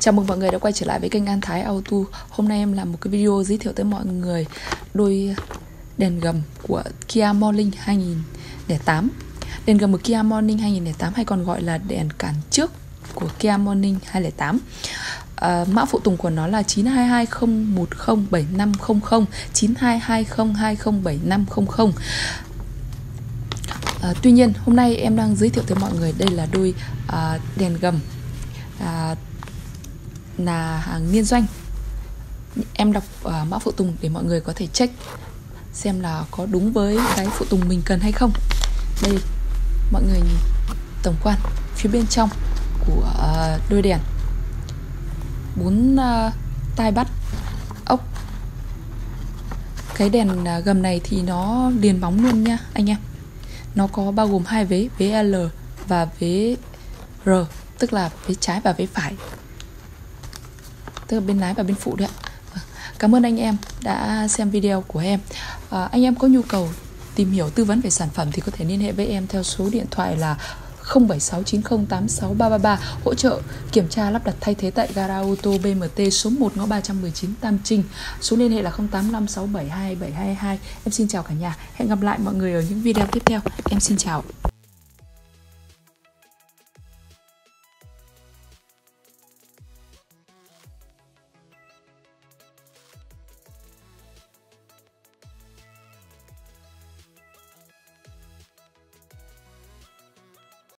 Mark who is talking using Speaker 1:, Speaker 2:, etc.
Speaker 1: Chào mừng mọi người đã quay trở lại với kênh An Thái Auto. Hôm nay em làm một cái video giới thiệu tới mọi người đôi đèn gầm của Kia Morning 2008. Đèn gầm của Kia Morning 2008 hay còn gọi là đèn cản trước của Kia Morning 2008. Mã phụ tùng của nó là 9220107500, 9220207500. Tuy nhiên hôm nay em đang giới thiệu tới mọi người đây là đôi đèn gầm là hàng liên doanh. Em đọc mã phụ tùng để mọi người có thể check xem là có đúng với cái phụ tùng mình cần hay không. Đây mọi người nhìn tổng quan phía bên trong của đôi đèn, 4 tai bắt ốc. Cái đèn gầm này thì nó liền bóng luôn nha anh em. Nó có bao gồm hai vế L và vế R, tức là vế trái và vế phải, tức là bên lái và bên phụ đấy ạ. Cảm ơn anh em đã xem video của em. Anh em có nhu cầu tìm hiểu tư vấn về sản phẩm thì có thể liên hệ với em theo số điện thoại là 0769086333, hỗ trợ kiểm tra lắp đặt thay thế tại gara ô tô BMT số 1 ngõ 319 Tam Trinh. Số liên hệ là 0856722722. Em xin chào cả nhà. Hẹn gặp lại mọi người ở những video tiếp theo. Em xin chào.